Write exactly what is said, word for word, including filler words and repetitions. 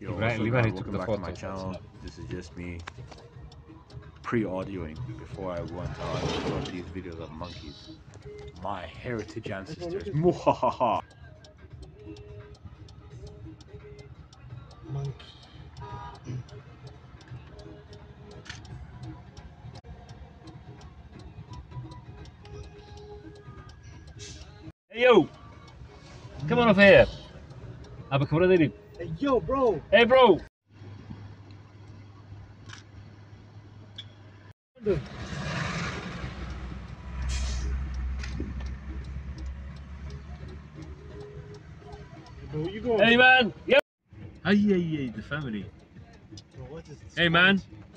Yo, Right, what's up, Levi, guys? he took Welcome the back to my photo. channel. This is just me pre-audioing before I go and tell everyone about these videos of monkeys. My heritage ancestors. Muhahaha. Monkey. Hey yo! Come on over here! Abi kıvra dedim. Hey, yo, bro. Hey bro! Where you going? Hey man! Yo! Hey, hey, hey, the family. Bro, what is this? Hey man!